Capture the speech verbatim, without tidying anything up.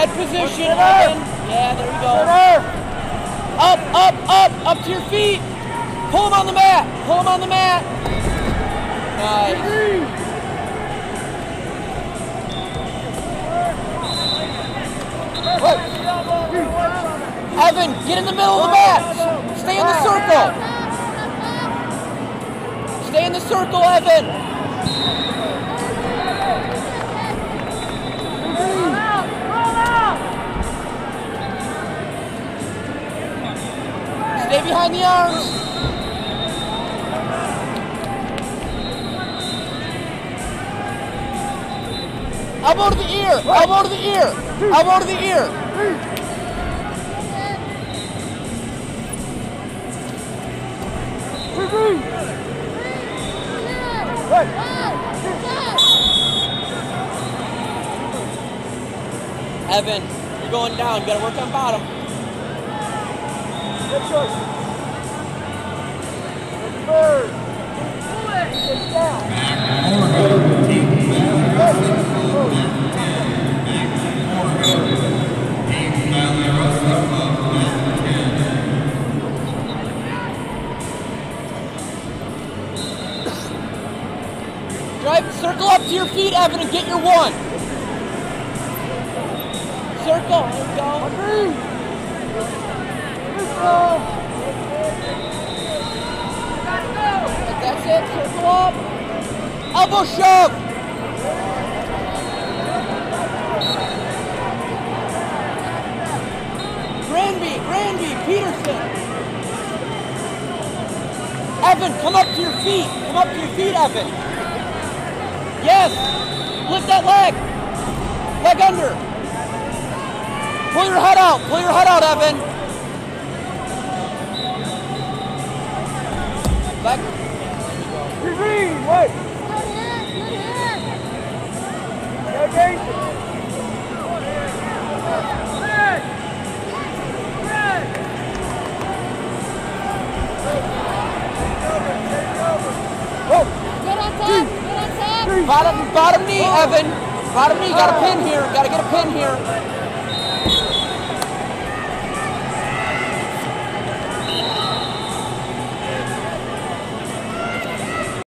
Head position, Evan. Yeah, there you go. Up, up, up, up to your feet. Pull him on the mat. Pull him on the mat. Nice. Evan, get in the middle of the mat. Stay in the circle. Stay in the circle, Evan. Stay behind the arms. Elbow to the ear. Elbow to the ear. Elbow to the ear. Evan, you're going down. You gotta work on bottom. Good choice. Third. Pull it. It's down. Drive, circle up to your feet, Evan, and get your one. Circle, there you go. That's it, circle up. Elbow shove. Granby, Granby, Peterson. Evan, come up to your feet. Come up to your feet, Evan. Yes. Lift that leg. Leg under. Pull your head out. Pull your head out, Evan. Back. Green, wait. Bottom, bottom knee, Evan. Bottom knee, got a pin here. Got to get a pin here.